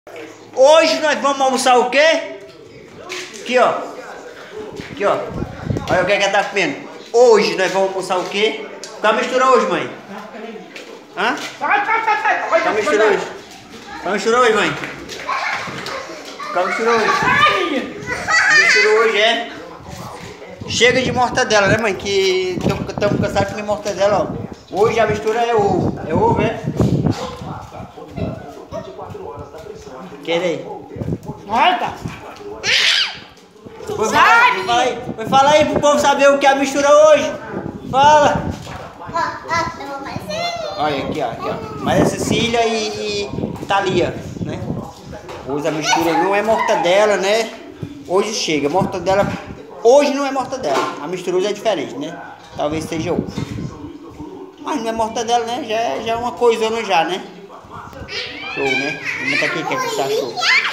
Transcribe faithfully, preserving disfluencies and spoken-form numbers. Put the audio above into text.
Hoje nós vamos almoçar o quê? Aqui, ó. Aqui, ó. Olha o que é que ela tá comendo. Hoje nós vamos almoçar o quê? Tá misturando hoje, mãe? Hã? Tá misturando hoje? Tá misturando hoje, mãe? Tá misturando hoje? Misturou hoje, é? Chega de mortadela, né, mãe? Que estamos cansados de comer mortadela, ó. Hoje a mistura é ovo. É ovo, é? Quer aí? Olha! Foi falar, foi falar aí, foi falar aí pro povo saber o que é a mistura hoje. Fala! Olha aqui, ó, aqui, ó. Maria Cecília e, e Thalia, né? Hoje a mistura não é mortadela, né? Hoje chega, mortadela. Hoje não é mortadela. A mistura hoje é diferente, né? Talvez seja ovo. Mas não é mortadela, né? Já é, já é uma coisona já, né? Show, né? Vamos botar aqui o que é que você achou.